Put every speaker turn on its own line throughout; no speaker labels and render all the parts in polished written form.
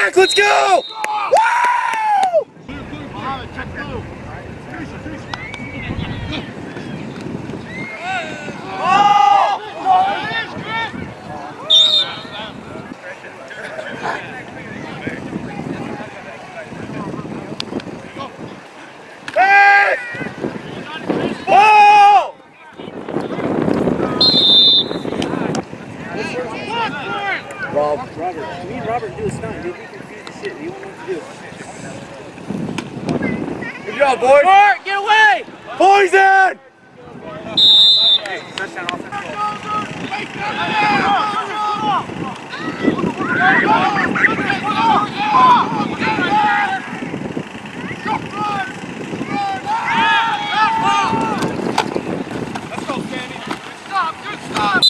back, let's go! Woo!
Robert, me and Robert do a stunt. He'll be confused as shit. He won't know what to do.
Good job, boys!
Bart, get away!
Poison!
Hey, touchdown offense.
Let's go, Kenny. Good stop.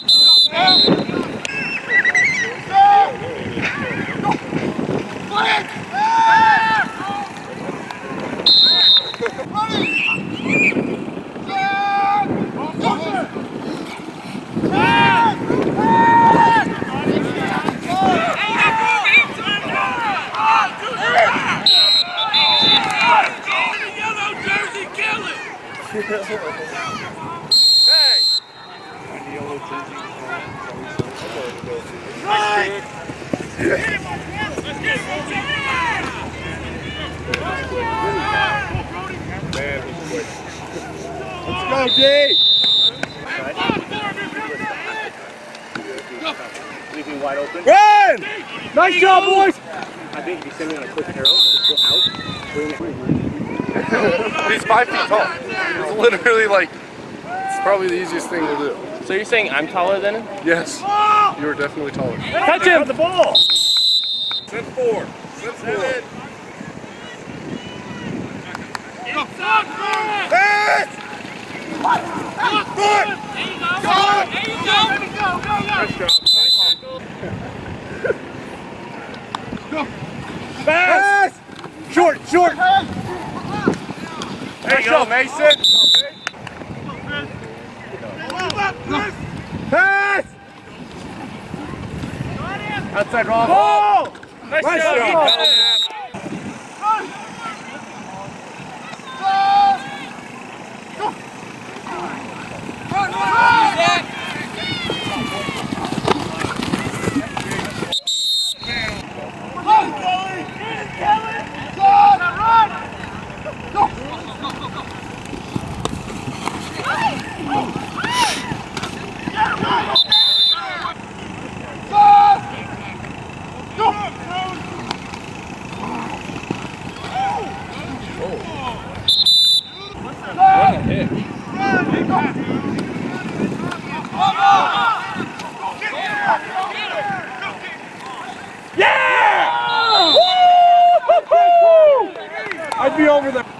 Let's go, D!
Leaving wide open.
Run! Nice job, boys!
I think if you send me on a quick arrow, go out, bring it.
He's 5 feet tall. It's literally like, it's probably the easiest thing to do.
So you're saying I'm taller than him?
Yes, you are definitely taller.
Touch him! The ball!
Send 4. Send 4. Pass! Pass! Short! There you go, Mason! Pass! Outside wrong.
Ball!
Nice job! I'd be over there.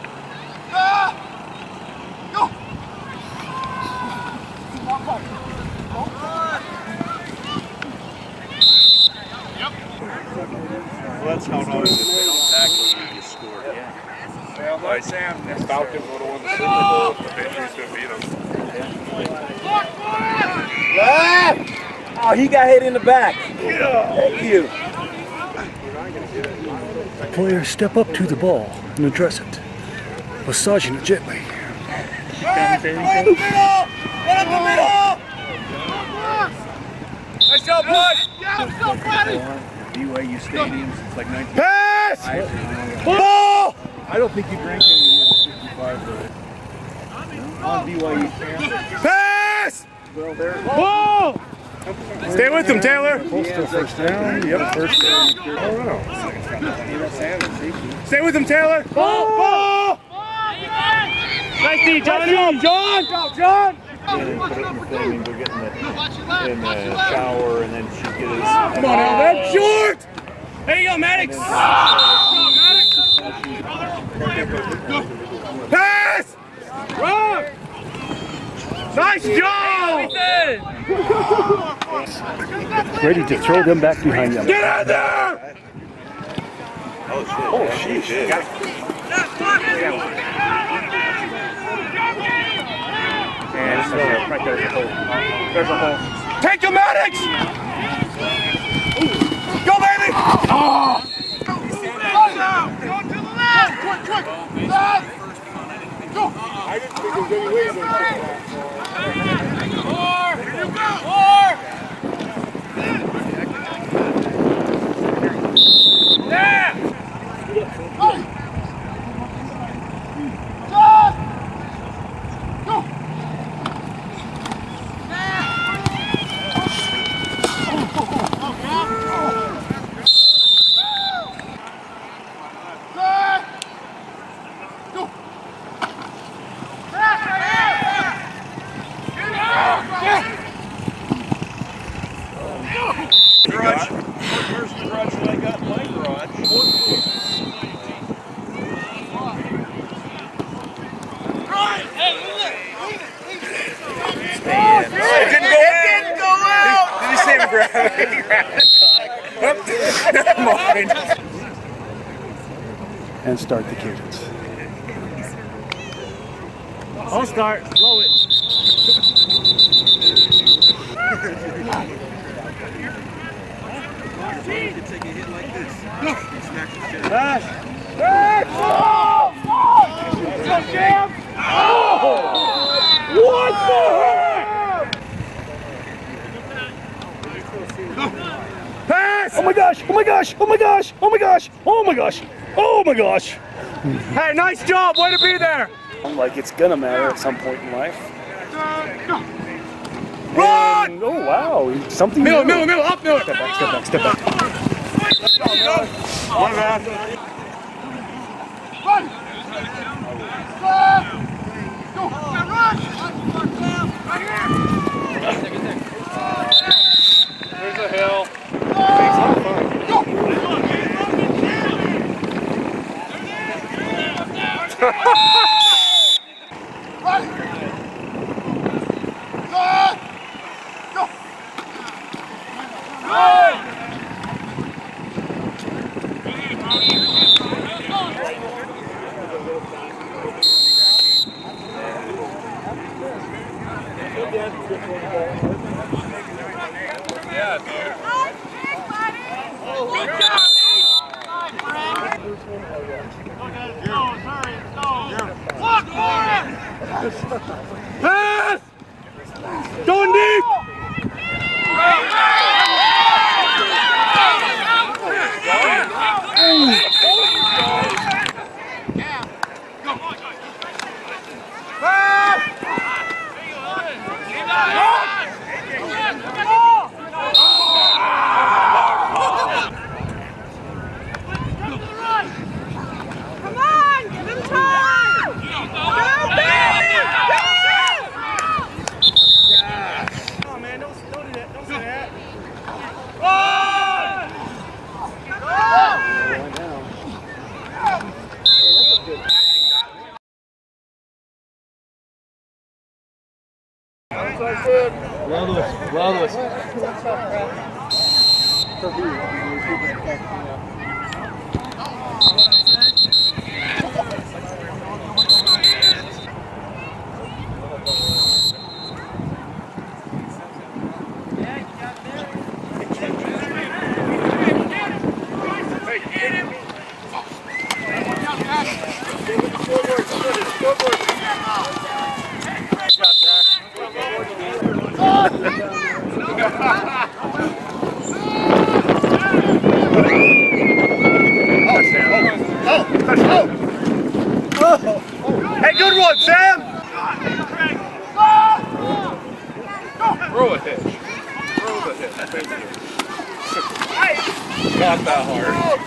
That's how it always is. They don't tackle you, you score. Yeah.
Well, my Sam, the Falcons would have won the Super Bowl if the Patriots could beat them.
Oh, he got hit in the back. Thank you.
Players step up to the ball and address it, massaging it gently.
Nice job, boys!
BYU stadiums, it's like 19.
Pass! Ball!
I don't think you drank any of 55, but on BYU campus.
Pass!
Well, there.
Ball! Stay with him, Taylor.
Postal first down. Yep, first down.
Stay with him, Taylor. Ball!
Nice D, John!
John!
Yeah, then put it in the thing and go get in the shower, and then she get his.
Come on, Alvin. Short!
There you go, Maddox!
Pass! Run! Nice job!
Ready to throw them back behind them.
Get out there!
Oh, shit.
Got it.
And right there's a hole. There's a hole.
Take him, Maddox! Go, baby! Oh!
I didn't think there was any way they could
and start the cadence.
I'll start. Blow it.
What the heck?
Pass! Oh my gosh! Oh my gosh! Oh my gosh! Oh my gosh! Oh my gosh! Oh my gosh!
Hey, nice job. Way to be there.
Like it's gonna matter at some point in life.
Run!
And, oh wow! Something.
Middle,
new.
middle, up, middle.
Step back! Step back! Step back!
One back. There's a hill. Pass! Going deep!
Come on, give him time! Go, baby!
Come on, man. Don't do that. Don't say that.
Hey, good one, Sam! Throw a hitch. Throw the hitch. Thank you. Not that hard.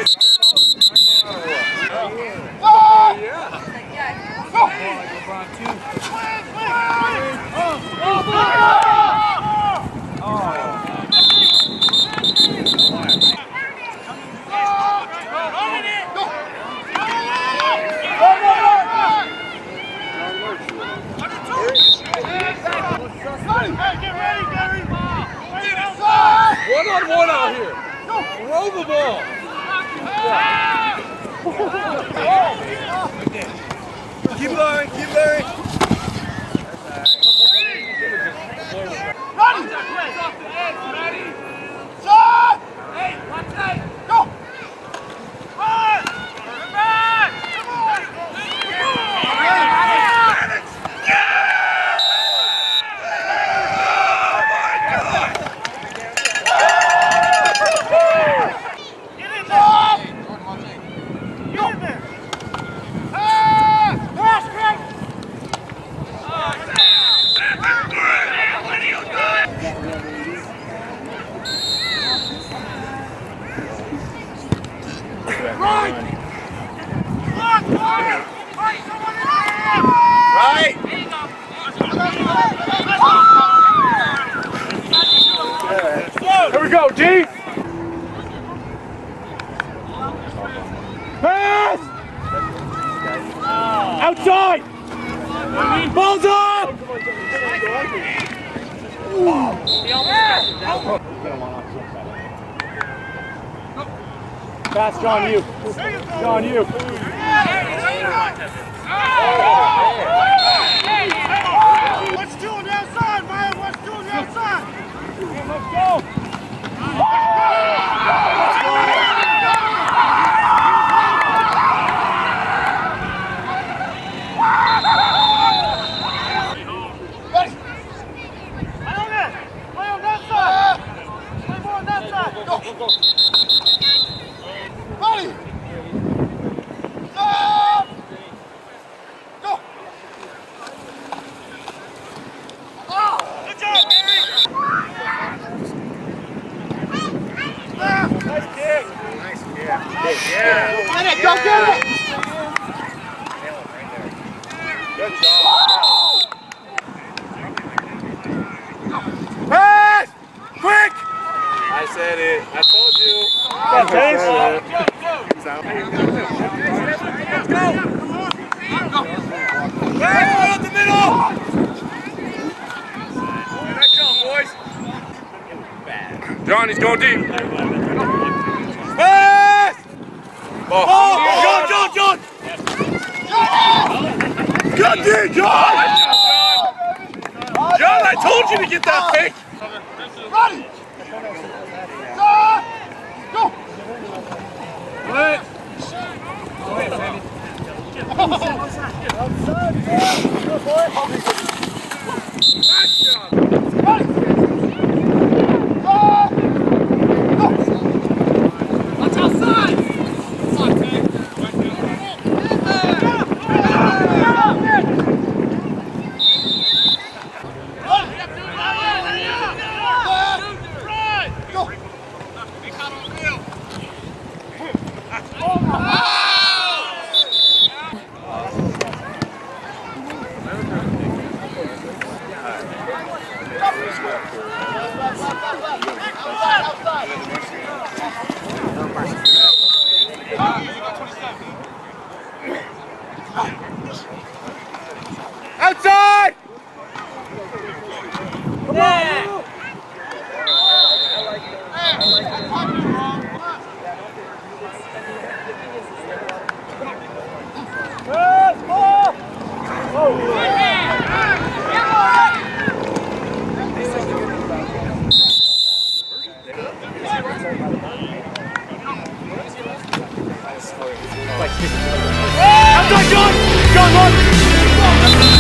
One-on-one out here. Throw the ball. Keep going, keep going.
Run! Shot! Hey, watch that! Go! Run! Come on!
Right.
Here we go, D. Pass! Outside! Balls up! Pass, John, you. John, you.
What's two on the outside, man? What's two on the outside?
Let's go.
Play on that side. Play more on that side. Go. Ready. Stop. Go. Good job, Gary.
Nice kick.
Get it. Go get it.
Good job. Pass! Quick!
I said it. I told you.
Let's go! Pass out the middle! Nice job, boys.
John, he's going deep.
Pass!
Oh.
John! Good D, John! John, I told you to get that fake!
Ready. Stop. Go.
Outside! Come on! Outside, John! John, run!